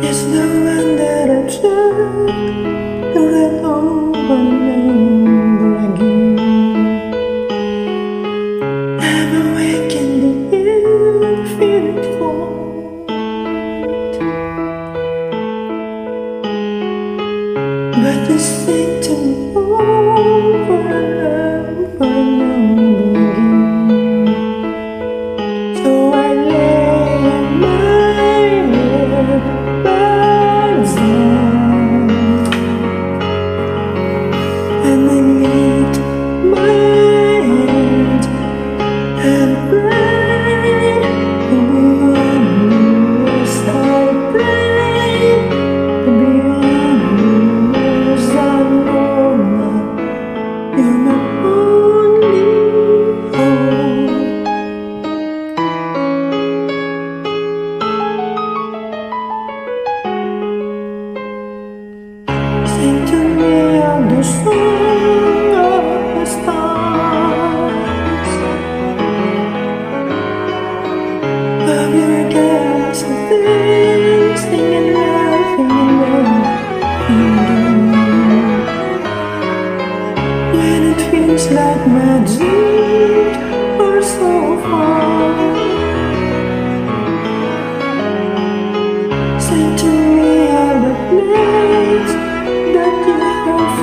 It's the one that I tried to get over and over again. I'm awake in the air, feeling cold, but it's sick to me over and over again. So I lay my head back down and I meet my head and pray to be yours. I pray to be yours. I know that you're my only hope. Sing to me of the song of the stars, of your galaxy things, singing everything when it feels like magic or so far. Sing to me of the place that you have